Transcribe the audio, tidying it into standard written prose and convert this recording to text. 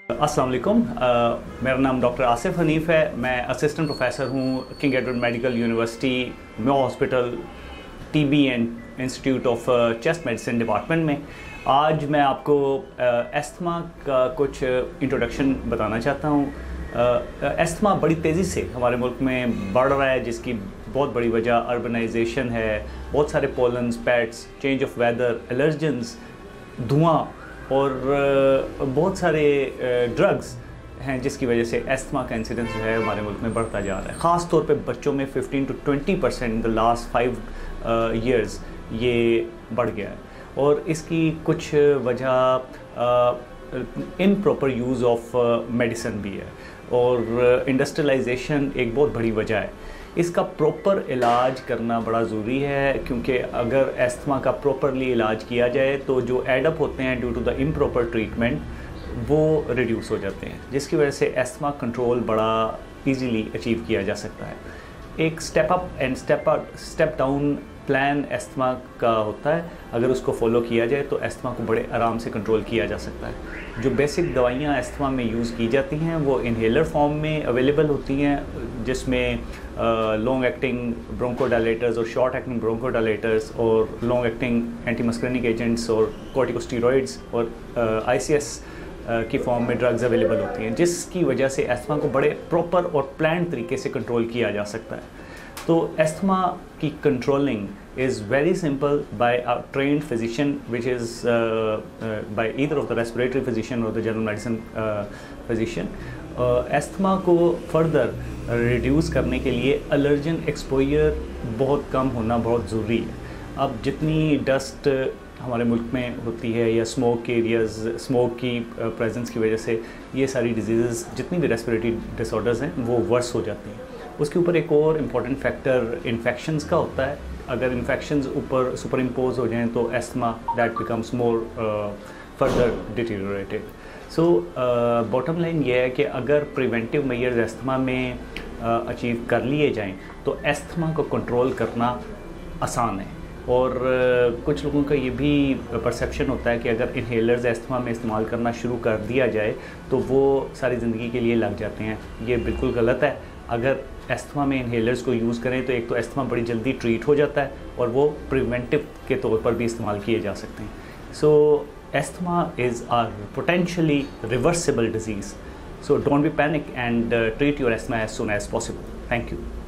अस्सलाम वालेकुम। मेरा नाम डॉक्टर आसिफ हनीफ है। मैं असिस्टेंट प्रोफेसर हूँ किंग एडवर्ड मेडिकल यूनिवर्सिटी में hospital TB and institute of chest medicine department में। आज मैं आपको एस्थमा का कुछ इंट्रोडक्शन बताना चाहता हूँ। एस्थमा बड़ी तेज़ी से हमारे मुल्क में बढ़ रहा है, जिसकी बहुत बड़ी वजह अर्बनाइजेशन है। बहुत सारे pollens, pets, change of weather, allergens, धुआं और बहुत सारे ड्रग्स हैं, जिसकी वजह से एस्थमा का इंसिडेंस जो है हमारे मुल्क में बढ़ता जा रहा है। ख़ास तौर पे बच्चों में 15 to 20% in the last 5 years ये बढ़ गया है। और इसकी कुछ वजह इम्प्रॉपर यूज़ ऑफ मेडिसिन भी है, और इंडस्ट्रियलाइजेशन एक बहुत बड़ी वजह है। इसका प्रॉपर इलाज करना बड़ा ज़रूरी है, क्योंकि अगर एस्थमा का प्रॉपरली इलाज किया जाए तो जो एडअप होते हैं due to the improper treatment वो रिड्यूस हो जाते हैं, जिसकी वजह से एस्थमा कंट्रोल बड़ा इजीली अचीव किया जा सकता है। एक step up and step down plan asthma का होता है। अगर उसको फॉलो किया जाए तो एस्थमा को बड़े आराम से कंट्रोल किया जा सकता है। जो बेसिक दवाइयाँ एस्थमा में यूज़ की जाती हैं वो इनहेलर फॉर्म में अवेलेबल होती हैं, जिसमें लॉन्ग एक्टिंग ब्रोंकोडायलेटर्स और शॉर्ट एक्टिंग ब्रोंकोडायलेटर्स और लॉन्ग एक्टिंग एंटीमस्करेनिक एजेंट्स और कॉर्टिकोस्टेरॉइड्स और ICS की फॉर्म में ड्रग्स अवेलेबल होती हैं, जिसकी वजह से एस्थमा को बड़े प्रॉपर और प्लान तरीके से कंट्रोल किया जा सकता है। तो एस्थमा की controlling is very simple by a trained physician, which is by either of the respiratory physician और the general medicine physician. Asthma को फर्दर रिड्यूस करने के लिए एलर्जन एक्सपोजर बहुत कम होना बहुत ज़रूरी है। अब जितनी डस्ट हमारे मुल्क में होती है या स्मोक एरियाज़, स्मोक की प्रेजेंस की वजह से ये सारी डिजीज़, जितनी भी रेस्पिरेटरी डिसऑर्डर्स हैं, वो वर्स हो जाती हैं। उसके ऊपर एक और इम्पॉर्टेंट फैक्टर इन्फेक्शंस का होता है। अगर इन्फेक्शंस ऊपर सुपर इम्पोज हो जाएँ तो asthma that becomes more further deteriorated. So bottom line ये है कि अगर प्रिवेंटिव मेजर्स एस्थमा में अचीव कर लिए जाएं तो एस्थमा को कंट्रोल करना आसान है। और कुछ लोगों का ये भी परसेप्शन होता है कि अगर इनहेलर्स एस्थमा में इस्तेमाल करना शुरू कर दिया जाए तो वो सारी ज़िंदगी के लिए लग जाते हैं। ये बिल्कुल गलत है। अगर एस्थमा में इनहेलर्स को यूज़ करें तो एक तो एस्थमा बड़ी जल्दी ट्रीट हो जाता है और वो प्रिवेंटिव के तौर पर भी इस्तेमाल किए जा सकते हैं। So asthma is a potentially reversible disease, so don't be panic and treat your asthma as soon as possible. Thank you.